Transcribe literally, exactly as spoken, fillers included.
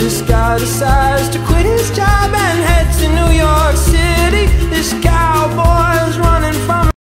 This guy decides to quit his job and head to New York City. This cowboy is running from